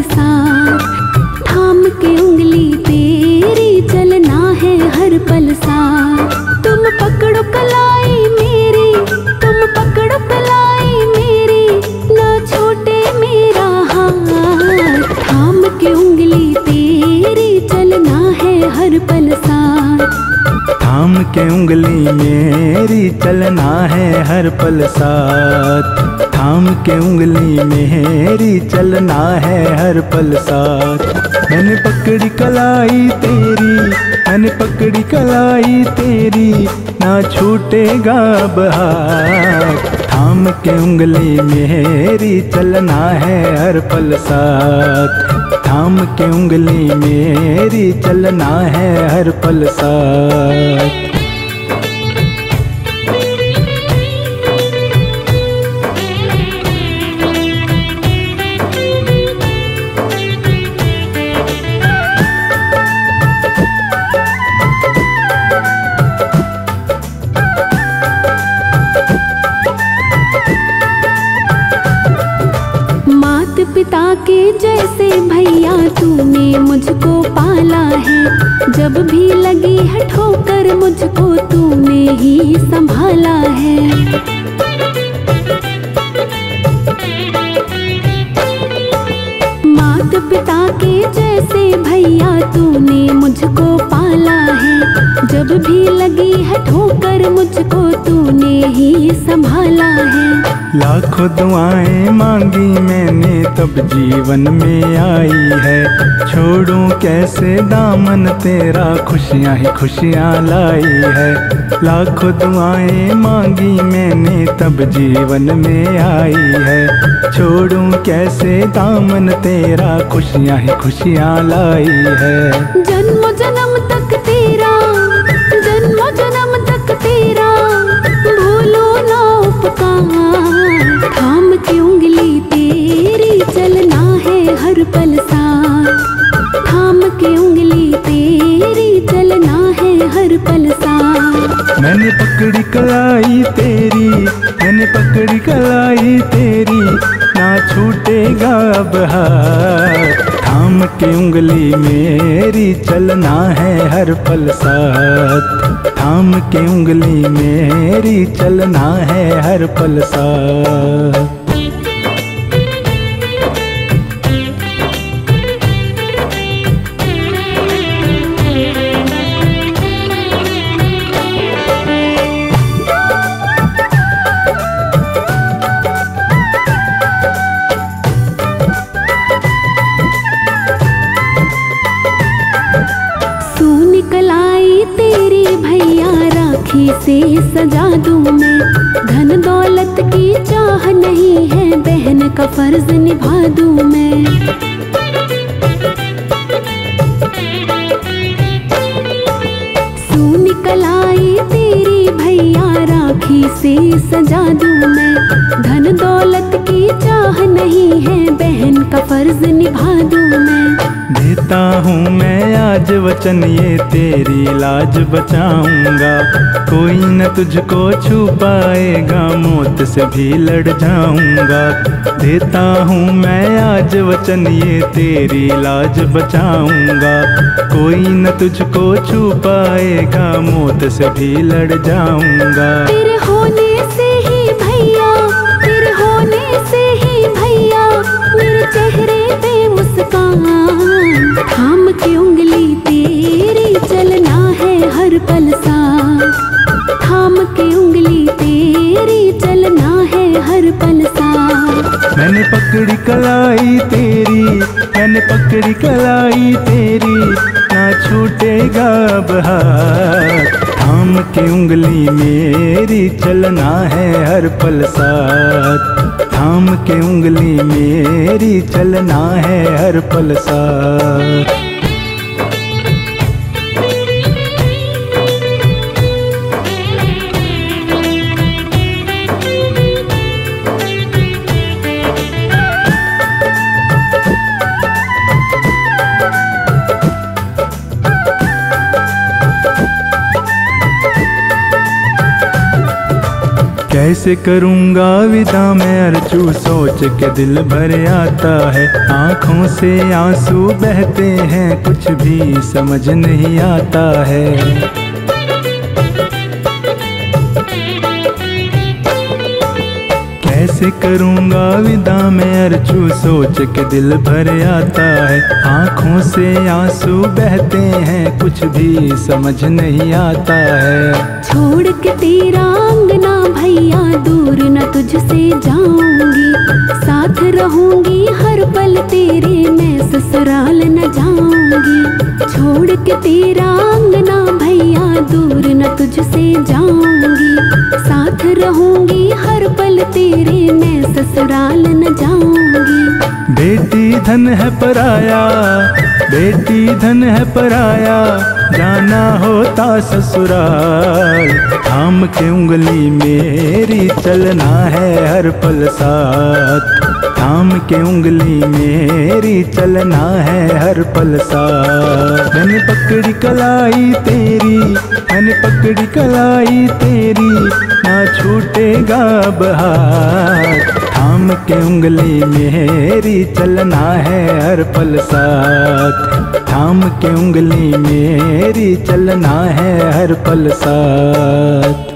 साथ, थाम के उंगली तेरी चलना है हर पल साथ। तुम पकड़ो कलाई मेरी, तुम पकड़ो कलाई मेरी, ना छूटे मेरा हाथ। थाम के उंगली तेरी चलना है हर पल साथ, थाम के उंगली मेरी चलना है हर पल साथ। थाम के उंगली मेरी चलना है हर पल साथ। मैंने पकड़ी कलाई तेरी, मैंने पकड़ी कलाई तेरी, ना छूटेगा अब हाथ। थाम के उंगली मेरी चलना है हर पल साथ। थाम के उंगली मेरी चलना है हर पल साथ। पिता के जैसे भैया तूने मुझको पाला है, जब भी लगी है ठोकर मुझको तूने ही संभाला है। मात पिता के जैसे भैया तूने मुझको पाला है, जब भी लगी है ठोकर मुझको तूने ही संभाला है। लाखों दुआएं मांगी मैंने तब जीवन में आई है, छोड़ूं कैसे दामन तेरा खुशियां ही खुशियां लाई है। लाखों दुआएं मांगी मैंने तब जीवन में आई है, छोड़ूं कैसे दामन तेरा खुशियां ही खुशियां लाई है। जन्म जन्म तक तेरा, जन्म जन्म तक तेरा, भूलो ना उपकार। थाम की उंगली तेरी चलना है हर पल साथ, थाम की उंगली तेरी चलना है हर पल साथ। मैंने पकड़ी कलाई तेरी, मैंने पकड़ी कलाई तेरी, ना छूटेगा अब हाथ। थाम के उंगली मेरी चलना है हर पल साथ। थाम के उंगली मेरी चलना है हर पल साथ। से सजा दूं मैं, धन दौलत की चाह नहीं है, बहन का फर्ज निभा दूं मैं। सूनी कलाई तेरी भैया राखी से सजा दूं मैं, धन दौलत की चाह नहीं है, बहन का फर्ज निभा दूं मैं। देता हूँ मैं आज वचन ये तेरी लाज बचाऊंगा, कोई न तुझको छू पाएगा, मौत से भी लड़ जाऊंगा। देता हूँ मैं आज वचन ये तेरी लाज बचाऊंगा, कोई न तुझको छू पाएगा, मौत से भी लड़ जाऊंगा। तेरे होने से ही भैया, तेरे होने से ही भैया, मेरे चेहरे पे मुस्कान। थाम की उंगली तेरी चलना है हर पल साथ, थाम की उंगली तेरी चलना है हर पल साथ। मैंने पकड़ी कलाई तेरी, मैंने पकड़ी कलाई तेरी, ना छूटेगा अब हाथ। थाम की उंगली मेरी चलना है हर पल साथ। थाम के उंगली मेरी चलना है हर पल साथ। कैसे करूँगा विदा मैं अर्जू, सोच के दिल भर आता है। आँखों से आंसू बहते हैं, कुछ भी समझ नहीं आता है। कैसे करूँगा विदा मैं अर्जू, सोच के दिल भर आता है। आँखों से आंसू बहते हैं, कुछ भी समझ नहीं आता है। छोड़ के तेरा अंगना भैया, दूर न तुझसे जाऊंगी। साथ रहूंगी हर पल तेरे, मैं ससुराल न जाऊंगी। छोड़ के तेरा अंगना भैया, दूर न तुझसे जाऊंगी। साथ रहूंगी हर पल तेरे, मैं ससुराल न जाऊंगी। बेटी धन है पराया, बेटी धन है पराया, जाना होता ससुराल। थाम के उंगली मेरी चलना है हर पल साथ। थाम के उंगली मेरी चलना है हर पल साथ। मैंने पकड़ी कलाई तेरी, मैंने पकड़ी कलाई तेरी, ना छूटेगा अब हाथ। थाम के उंगली मेरी चलना है हर पल साथ। थाम के उंगली मेरी चलना है हर पल साथ।